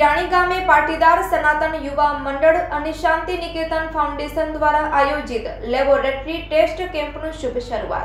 વિરાણી ગામે પાટીદાર સનાતન યુવા મંડળ અને શાંતિ નિકેતન ફાઉન્ડેશન દ્વારા આયોજિત લેબોરેટરી ટેસ્ટ કેમ્પનું શુભ શરૂઆત।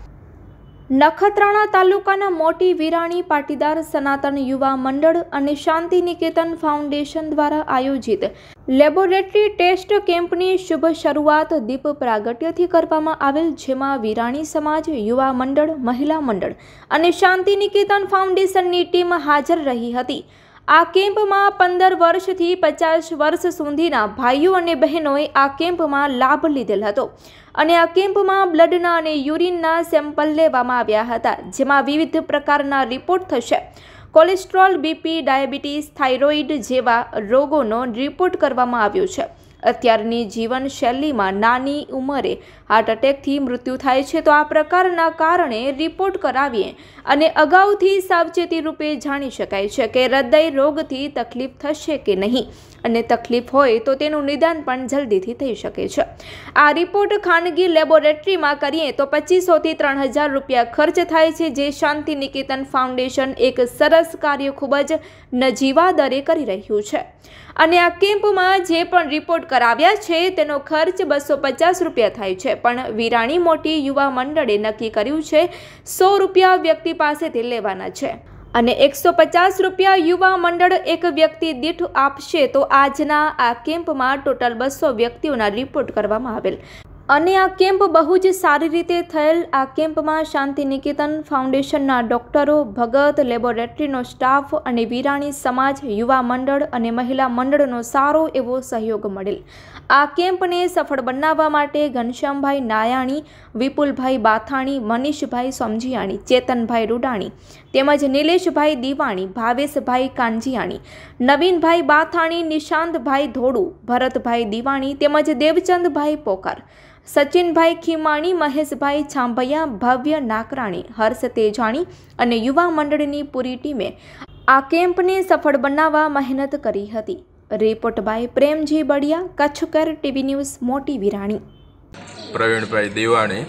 નખત્રાણા તાલુકાના મોટી વિરાણી પાટીદાર સનાતન યુવા મંડળ અને શાંતિ નિકેતન ફાઉન્ડેશન દ્વારા આયોજિત લેબોરેટરી ટેસ્ટ કેમ્પની શુભ શરૂઆત દીપ પ્રાગટ્યથી કરવામાં આવેલ, જેમાં વિરાણી સમાજ, યુવા મંડળ, મહિલા મંડળ અને શાંતિ નિકેતન ફાઉન્ડેશનની ટીમ હાજર રહી હતી। આ કેમ્પમાં 15 વર્ષથી 50 વર્ષ સુધીના ભાઈઓ અને બહેનોએ આ કેમ્પમાં લાભ લીધેલ હતો અને આ કેમ્પમાં બ્લડના અને યુરિનના સેમ્પલ લેવામાં આવ્યા હતા, જેમાં વિવિધ પ્રકારના રિપોર્ટ થશે। કોલેસ્ટ્રોલ, બીપી, ડાયાબિટીસ, થાઇરોઇડ જેવા રોગોનો રિપોર્ટ કરવામાં આવ્યો છે। અત્યારની જીવનશૈલીમાં નાની ઉંમરે હાર્ટ એટેકથી મૃત્યુ થાય છે, તો આ પ્રકારના કારણે રિપોર્ટ કરાવીએ અને અગાઉથી સાવચેતી રૂપે જાણી શકાય છે કે હૃદય રોગથી તકલીફ થશે કે નહીં, અને તકલીફ હોય તો તેનું નિદાન પણ જલ્દીથી થઈ શકે છે। આ રિપોર્ટ ખાનગી લેબોરેટરીમાં કરીએ તો 2500 થી 3000 રૂપિયા ખર્ચ થાય છે, જે શાંતિ નિકેતન ફાઉન્ડેશન એક સરસ કાર્ય ખૂબ જ નજીવા દરે કરી રહ્યું છે અને આ કેમ્પમાં જે પણ રિપોર્ટ કરાવ્યા છે તેનો ખર્ચ 250 રૂપિયા થાય છે, પણ વિરાણી મોટી યુવા મંડળે નક્કી કર્યું છે 100 રૂપિયા વ્યક્તિ પાસેથી લેવાના છે અને 150 રૂપિયા યુવા મંડળ એક વ્યક્તિ દીઠ આપશે। તો આજના આ કેમ્પમાં ટોટલ 200 વ્યક્તિઓના રિપોર્ટ કરવામાં આવેલ અને આ કેમ્પ બહુ જ સારી રીતે થયેલ। આ કેમ્પમાં શાંતિ નિકેતન ફાઉન્ડેશનના ડોક્ટરો, ભગત, લેબોરેટરીનો સ્ટાફ અને વિરાણી સમાજ, યુવા મંડળ અને મહિલા મંડળનો સારો એવો સહયોગ મળેલ। આ કેમ્પને સફળ બનાવવા માટે ઘનશ્યામભાઈ નાયાણી, વિપુલભાઈ બાથાણી, મનીષભાઈ સોમજીયાણી, ચેતનભાઈ રૂડાણી તેમજ નિલેશભાઈ દીવાણી, ભાવેશભાઈ કાંજીયાણી, નવીનભાઈ બાથાણી, નિશાંતભાઈ ધોડુ, ભરતભાઈ દીવાણી તેમજ દેવચંદભાઈ પોકાર, સચિનભાઈ ખીમાણી, મહેશભાઈ છાંભૈયા, ભવ્ય નાકરાણી, હર્ષ તેજાણી અને યુવા મંડળની પૂરી ટીમે આ કેમ્પને સફળ બનાવવા મહેનત કરી હતી। Report by Premji Badiya, Kutchkar TV news, Moti Virani. Pravinbhai Diwani.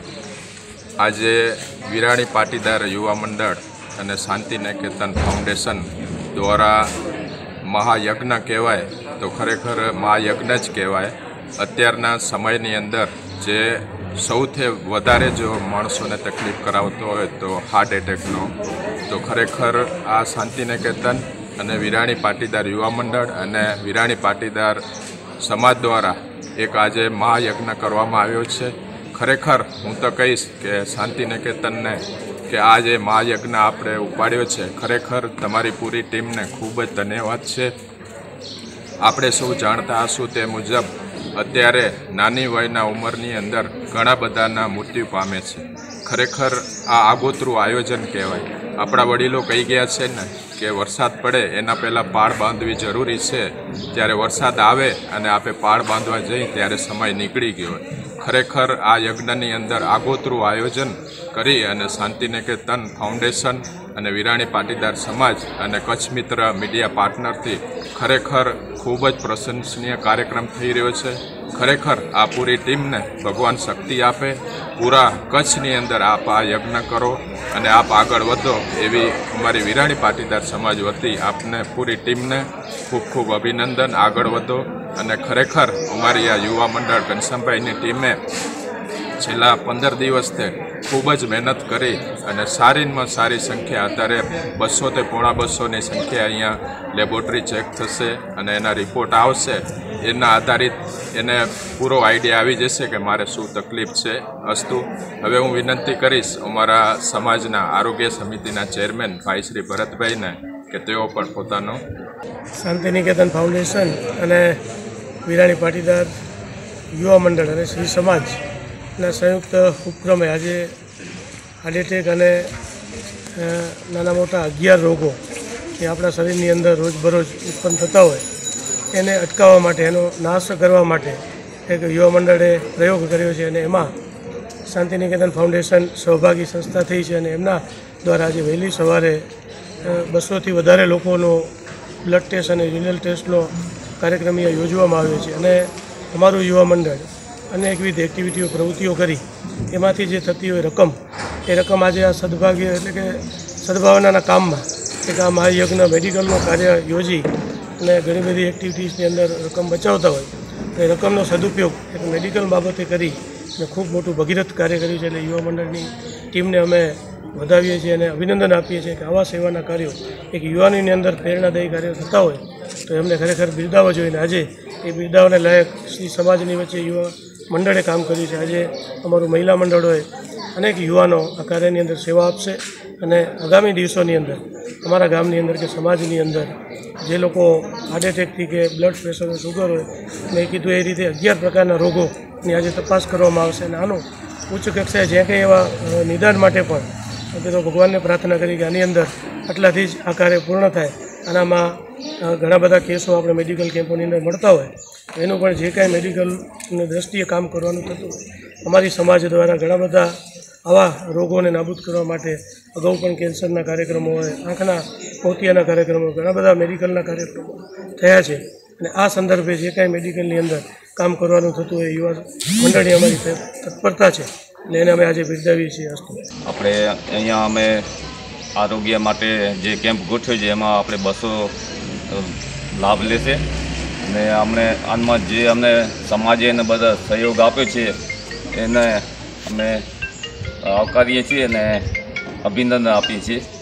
આજે વિરાણી પાટીદાર યુવા મંડળ અને શાંતિ નિકેતન ફાઉન્ડેશન દ્વારા મહાયજ્ઞ કહેવાય તો ખરેખર મહાયજ્ઞ જ કહેવાય। અત્યારના સમયની અંદર જે સૌથી વધારે જો માણસોને તકલીફ કરાવતો હોય તો હાર્ટ એટેકનો, તો ખરેખર આ શાંતિ નિકેતન અને વિરાણી પાટીદાર યુવા મંડળ અને વિરાણી પાટીદાર સમાજ દ્વારા એક આજે મહાયજ્ઞ કરવામાં આવ્યો છે। ખરેખર હું તો કહીશ કે શાંતિ નિકેતનને કે આ જે મહાયજ્ઞ આપણે ઉપાડ્યો છે, ખરેખર તમારી પૂરી ટીમને ખૂબ જ ધન્યવાદ છે। આપણે સૌ જાણતા હશું તે મુજબ અત્યારે નાની વયના ઉંમરની અંદર ઘણા બધાના મૃત્યુ પામે છે। ખરેખર આ આગોતરું આયોજન કહેવાય। આપણા વડીલો કહી ગયા છે ને કે વરસાદ પડે એના પહેલાં પાળ બાંધવી જરૂરી છે, જ્યારે વરસાદ આવે અને આપણે પાળ બાંધવા જઈએ ત્યારે સમય નીકળી ગયો હોય। ખરેખર આ યજ્ઞની અંદર આગોતરું આયોજન કરી અને શાંતિ નિકેતન ફાઉન્ડેશન અને વિરાણી પાટીદાર સમાજ અને કચ્છ મિત્ર મીડિયા પાર્ટનરથી ખરેખર ખૂબ જ પ્રશંસનીય કાર્યક્રમ થઈ રહ્યો છે। ખરેખર આ પૂરી ટીમને ભગવાન શક્તિ આપે, પૂરા કચ્છની અંદર આપ આ યજ્ઞ કરો અને આપ આગળ વધો એવી અમારી વિરાણી પાટીદાર સમાજ વતી આપને પૂરી ટીમને ખૂબ ખૂબ અભિનંદન। આગળ વધો અને ખરેખર અમારી આ યુવા મંડળ ઘનશ્યામભાઈની ટીમે છેલ્લા 15 દિવસથી ખૂબ જ મહેનત કરી અને સારીમાં સારી સંખ્યા, અત્યારે 200 થી 250ની સંખ્યા અહીંયા લેબોરેટરી ચેક થશે અને એના રિપોર્ટ આવશે। એના આધારિત એને પૂરો આઈડિયા આવી જશે કે મારે શું તકલીફ છે। અસ્તુ હવે હું વિનંતી કરીશ અમારા સમાજના આરોગ્ય સમિતિના ચેરમેન ભાઈ શ્રી ભરતભાઈને કે તેઓ પણ પોતાનો શાંતિ નિકેતન ફાઉન્ડેશન અને વિરાણી પાટીદાર યુવા મંડળ અને શ્રી સમાજના સંયુક્ત ઉપક્રમે આજે હાર્ટ એટેક અને નાના મોટા 11 રોગો એ આપણા શરીરની અંદર રોજબરોજ ઉત્પન્ન થતા હોય એને અટકાવવા માટે, એનો નાશ કરવા માટે એક યુવા મંડળે પ્રયોગ કર્યો છે અને એમાં શાંતિ નિકેતન ફાઉન્ડેશન સહભાગી સંસ્થા થઈ છે અને એમના દ્વારા આજે વહેલી સવારે 200થી વધારે લોકોનો બ્લડ ટેસ્ટ અને રિનલ ટેસ્ટનો કાર્યક્રમ અહીંયા યોજવામાં આવ્યો છે અને અમારું યુવા મંડળ અનેકવિધ એક્ટિવિટીઓ, પ્રવૃત્તિઓ કરી એમાંથી જે થતી હોય રકમ, એ રકમ આજે આ સદભાગ્ય એટલે કે સદભાવનાના કામમાં એક આ મહાયજ્ઞ મેડિકલનું કાર્ય યોજી અને ઘણી બધી એક્ટિવિટીઝની અંદર રકમ બચાવતા હોય એ રકમનો સદુપયોગ એક મેડિકલ બાબતે કરી અને ખૂબ મોટું ભગીરથ કાર્ય કર્યું છે. એટલે યુવા મંડળની ટીમને અમે વધાવીએ છીએ અને અભિનંદન આપીએ છીએ કે આવા સેવાના કાર્યો એક યુવાનીની અંદર પ્રેરણાદાયી કાર્યો થતા હોય તો એમને ખરેખર બિરદાવવા જોઈએ. આજે એ બિરદાવને લાયક શ્રી સમાજની વચ્ચે યુવા મંડળે કામ કર્યું છે. આજે અમારું મહિલા મંડળોએ અનેક યુવાનો આ કાર્યની અંદર સેવા આપશે અને આગામી દિવસોની અંદર અમારા ગામની અંદર કે સમાજની અંદર જે લોકો હાર્ટ એટેકથી કે બ્લડ પ્રેશર હોય, શુગર હોય, મેં કીધું એ રીતે 11 પ્રકારના રોગોની આજે તપાસ કરવામાં આવશે અને આનું ઉચ્ચ કક્ષાએ જે કંઈ એવા નિદાન માટે પણ આપણે તો ભગવાનને પ્રાર્થના કરી કે આની અંદર આટલાથી જ આ કાર્ય પૂર્ણ થાય. આનામાં ઘણા બધા કેસો આપણે મેડિકલ કેમ્પોની અંદર મળતા હોય એનું પણ જે કાંઈ મેડિકલની દ્રષ્ટિએ કામ કરવાનું થતું હોય અમારી સમાજ દ્વારા ઘણા બધા આવા રોગોને નાબૂદ કરવા માટે અગાઉ પણ કેન્સરના કાર્યક્રમો હોય, આંખના મોતિયાના કાર્યક્રમો, ઘણા બધા મેડિકલના કાર્યક્રમો થયા છે અને આ સંદર્ભે જે કાંઈ મેડિકલની અંદર કામ કરવાનું થતું હોય યુવા મંડળની અમારી તત્પરતા છે એટલે એને અમે આજે બિરદાવીએ છીએ. આપણે અહીંયા અમે આરોગ્ય માટે જે કેમ્પ ગોઠવ્યો છે એમાં આપણે 200 લાભ લેશે અને અમને આમાં જે અમને સમાજે એને બધા સહયોગ આપ્યો છે એને અમે આવકારીએ છીએ અને અભિનંદન આપીએ છીએ.